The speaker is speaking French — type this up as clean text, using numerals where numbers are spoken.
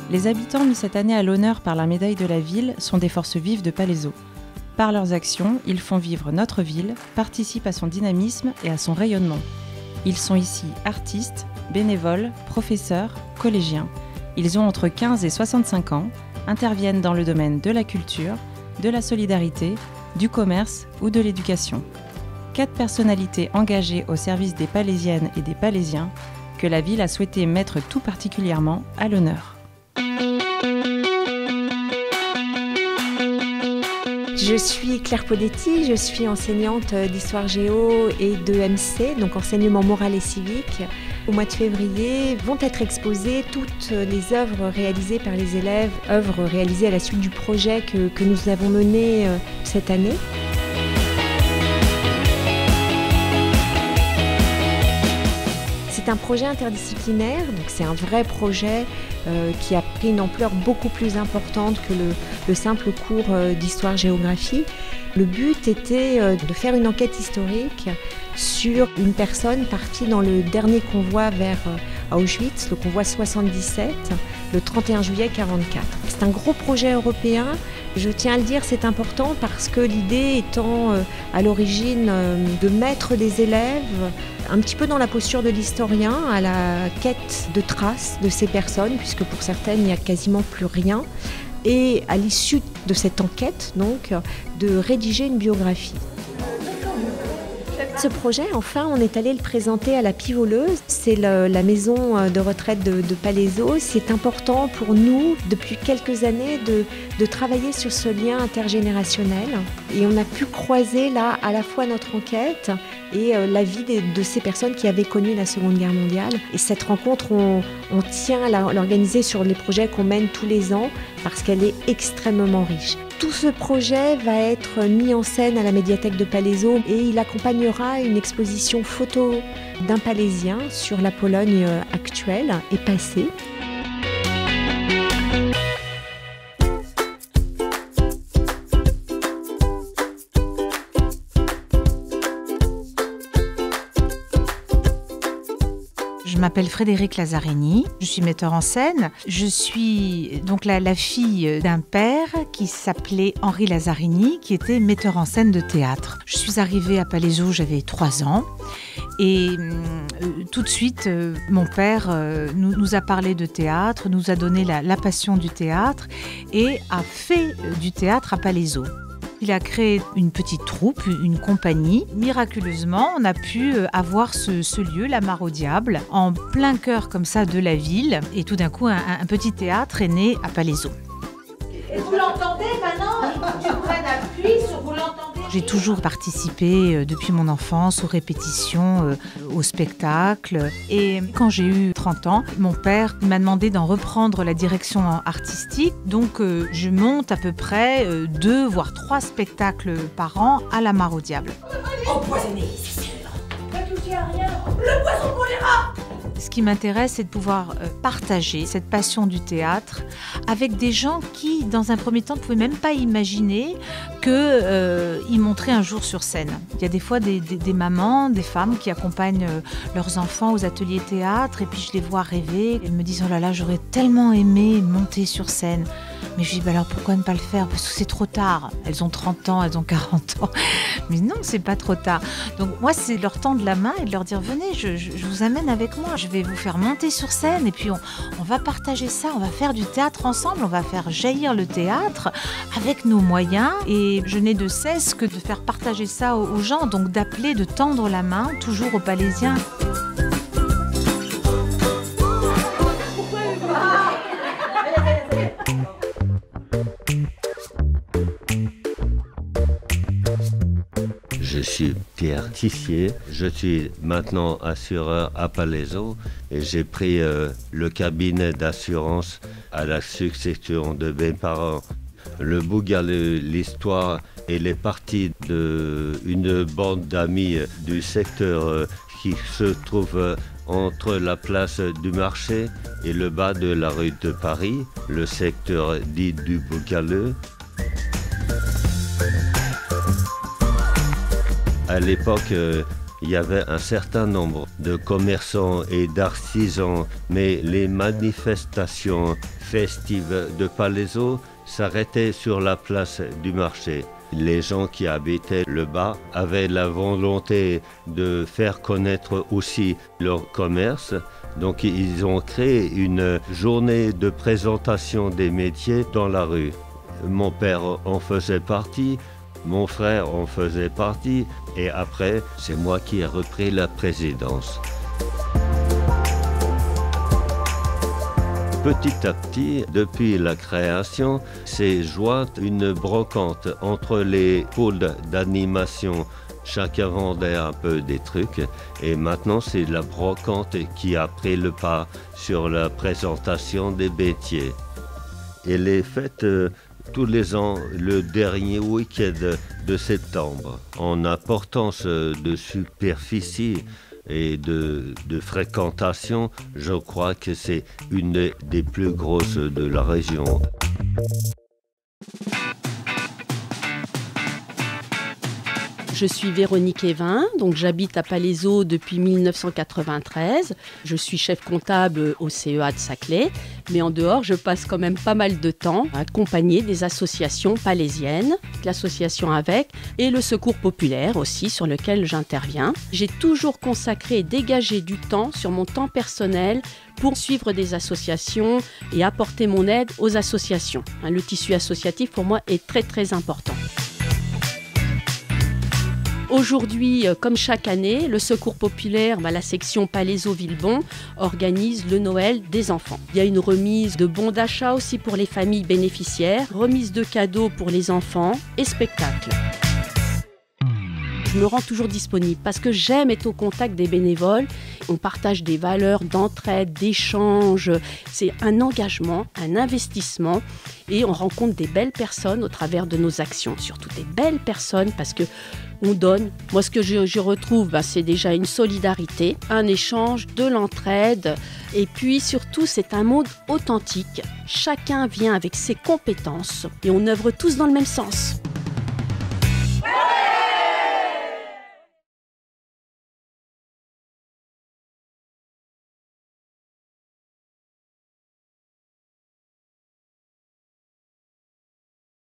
Les habitants mis cette année à l'honneur par la médaille de la ville sont des forces vives de Palaiseau. Par leurs actions, ils font vivre notre ville, participent à son dynamisme et à son rayonnement. Ils sont ici artistes, bénévoles, professeurs, collégiens. Ils ont entre 15 et 65 ans, interviennent dans le domaine de la culture, de la solidarité, du commerce ou de l'éducation. 4 personnalités engagées au service des Palaisiennes et des Palaisiens que la ville a souhaité mettre tout particulièrement à l'honneur. Je suis Claire Podetti, je suis enseignante d'histoire géo et de MC, donc enseignement moral et civique. Au mois de février vont être exposées toutes les œuvres réalisées par les élèves, œuvres réalisées à la suite du projet que nous avons mené cette année. C'est un projet interdisciplinaire, donc c'est un vrai projet qui a pris une ampleur beaucoup plus importante que le simple cours d'histoire-géographie. Le but était de faire une enquête historique sur une personne partie dans le dernier convoi vers Auschwitz, le convoi 77, le 31 juillet 1944. C'est un gros projet européen. Je tiens à le dire, c'est important parce que l'idée étant à l'origine de mettre des élèves un petit peu dans la posture de l'historien, à la quête de traces de ces personnes, puisque pour certaines, il n'y a quasiment plus rien. Et à l'issue de cette enquête, donc, de rédiger une biographie. Ce projet, enfin, on est allé le présenter à la Pivoleuse. C'est la maison de retraite de Palaiseau. C'est important pour nous, depuis quelques années, de travailler sur ce lien intergénérationnel. Et on a pu croiser là à la fois notre enquête et la vie de ces personnes qui avaient connu la Seconde Guerre mondiale. Et cette rencontre, on tient à l'organiser sur les projets qu'on mène tous les ans parce qu'elle est extrêmement riche. Tout ce projet va être mis en scène à la médiathèque de Palaiseau et il accompagnera une exposition photo d'un Palaisien sur la Pologne actuelle et passée. Je m'appelle Frédéric Lazzarini, je suis metteur en scène. Je suis donc la fille d'un père qui s'appelait Henri Lazzarini, qui était metteur en scène de théâtre. Je suis arrivée à Palaiseau, j'avais 3 ans. Et tout de suite, mon père nous a parlé de théâtre, nous a donné la passion du théâtre et a fait du théâtre à Palaiseau. Il a créé une petite troupe, une compagnie. Miraculeusement, on a pu avoir ce lieu, la Mare au Diable, en plein cœur comme ça de la ville. Et tout d'un coup, un petit théâtre est né à Palaiseau. Et vous l'entendez maintenant? Je prenne appui sur vous l'entendez? J'ai toujours participé depuis mon enfance aux répétitions, aux spectacles. Et quand j'ai eu 30 ans, mon père m'a demandé d'en reprendre la direction artistique. Donc je monte à peu près 2 voire 3 spectacles par an à la Mare au Diable. Empoisonné, c'est sûr. Ne touchez à rien. Le poison pour les rats. Ce qui m'intéresse, c'est de pouvoir partager cette passion du théâtre avec des gens qui, dans un premier temps, ne pouvaient même pas imaginer qu'ils monteraient un jour sur scène. Il y a des fois des mamans, des femmes qui accompagnent leurs enfants aux ateliers théâtre et puis je les vois rêver. Elles me disent « Oh là là, j'aurais tellement aimé monter sur scène ». Mais je dis bah alors pourquoi ne pas le faire? Parce que c'est trop tard. Elles ont 30 ans, elles ont 40 ans. Mais non, c'est pas trop tard. Donc moi, c'est leur tendre la main et de leur dire venez, je vous amène avec moi. Je vais vous faire monter sur scène et puis on va partager ça. On va faire du théâtre ensemble. On va faire jaillir le théâtre avec nos moyens. Et je n'ai de cesse que de faire partager ça aux gens. Donc d'appeler, de tendre la main, toujours aux Palaisiens. Je suis Pierre Tissier, je suis maintenant assureur à Palaiseau et j'ai pris le cabinet d'assurance à la succession de mes parents. Le Bougaleu, l'histoire, elle est partie d'une bande d'amis du secteur qui se trouve entre la place du marché et le bas de la rue de Paris, le secteur dit du Bougaleu. À l'époque, il y avait un certain nombre de commerçants et d'artisans, mais les manifestations festives de Palaiseau s'arrêtaient sur la place du marché. Les gens qui habitaient le bas avaient la volonté de faire connaître aussi leur commerce. Donc ils ont créé une journée de présentation des métiers dans la rue. Mon père en faisait partie, mon frère en faisait partie, et après, c'est moi qui ai repris la présidence. Petit à petit, depuis la création, s'est jointe une brocante entre les pôles d'animation. Chacun vendait un peu des trucs, et maintenant c'est la brocante qui a pris le pas sur la présentation des métiers. Elle est faite tous les ans, le dernier week-end de septembre. En importance de superficie et de fréquentation, je crois que c'est une des plus grosses de la région. Je suis Véronique Evin, donc j'habite à Palaiseau depuis 1993. Je suis chef comptable au CEA de Saclay, mais en dehors, je passe quand même pas mal de temps à accompagner des associations palaisiennes, l'association AVEC et le Secours populaire aussi, sur lequel j'interviens. J'ai toujours consacré et dégagé du temps sur mon temps personnel pour suivre des associations et apporter mon aide aux associations. Le tissu associatif, pour moi, est très très important. Aujourd'hui, comme chaque année, le Secours populaire, la section Palaiseau-Villebon, organise le Noël des enfants. Il y a une remise de bons d'achat aussi pour les familles bénéficiaires, remise de cadeaux pour les enfants et spectacles. Je me rends toujours disponible parce que j'aime être au contact des bénévoles. On partage des valeurs d'entraide, d'échange. C'est un engagement, un investissement et on rencontre des belles personnes au travers de nos actions. Surtout des belles personnes parce que on donne. Moi, ce que je retrouve, c'est déjà une solidarité, un échange, de l'entraide. Et puis, surtout, c'est un monde authentique. Chacun vient avec ses compétences et on œuvre tous dans le même sens.